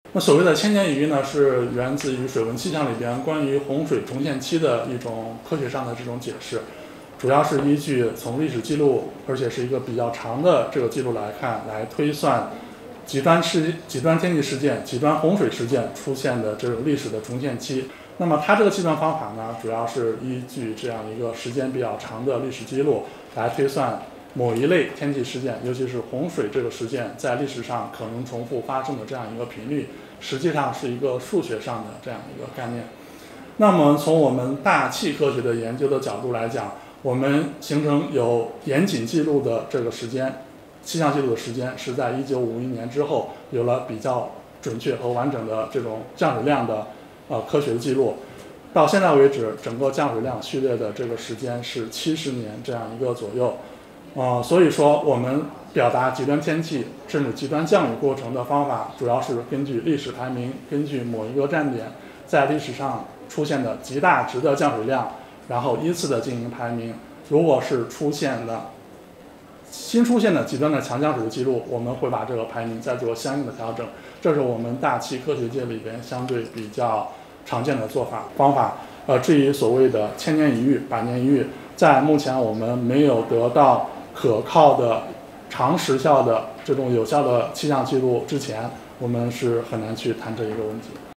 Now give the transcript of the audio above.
那所谓的千年一遇呢，是源自于水文气象里边关于洪水重现期的一种科学上的这种解释，主要是依据从历史记录，而且是一个比较长的这个记录来看，来推算极端天气事件、极端洪水事件出现的这种历史的重现期。那么它这个计算方法呢，主要是依据这样一个时间比较长的历史记录来推算某一类天气事件，尤其是洪水这个事件在历史上可能重复发生的这样一个频率，实际上是一个数学上的这样一个概念。那么从我们大气科学的研究的角度来讲，我们形成有严谨记录的这个时间，气象记录的时间是在1951年之后有了比较准确和完整的这种降水量的科学的记录。到现在为止，整个降水量序列的这个时间是70年这样一个左右。所以说我们表达极端天气甚至极端降雨过程的方法，主要是根据历史排名，根据某一个站点在历史上出现的极大值的降水量，然后依次的进行排名。如果是新出现的极端的强降水的记录，我们会把这个排名再做相应的调整。这是我们大气科学界里边相对比较常见的方法。至于所谓的千年一遇、百年一遇，在目前我们没有得到可靠的长时效的这种有效的气象记录之前，我们是很难去谈这一个问题。